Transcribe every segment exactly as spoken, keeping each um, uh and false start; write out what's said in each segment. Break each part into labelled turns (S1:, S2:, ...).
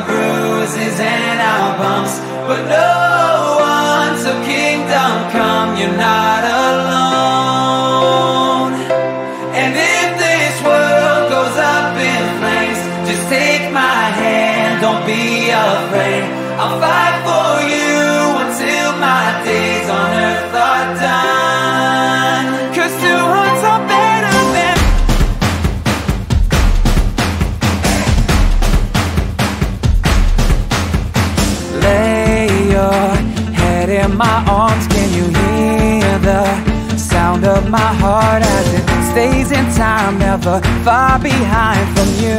S1: bruises and our bumps, but no one till kingdom come. You're not alone. And if this world goes up in flames, just take my hand, don't be afraid. I'll fight for you until my days on earth are done. 'Cause two hearts are better than. Lay your head in my arms, can you hear the sound of my heart as it stays in time, never far behind from you?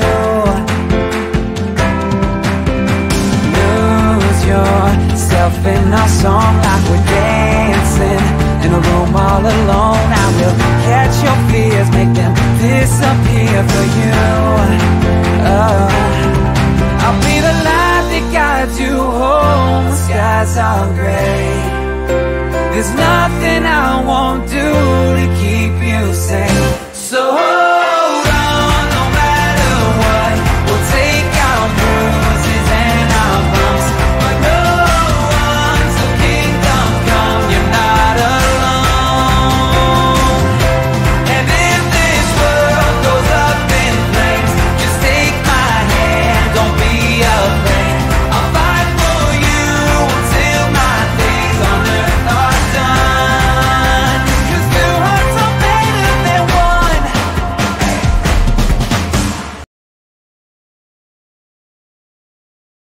S1: Lose yourself in our song like we're dancing in a room all alone. I will catch your fears, make them disappear for you. Oh, I'll be the light that guides you home. The skies are gray, there's nothing I won't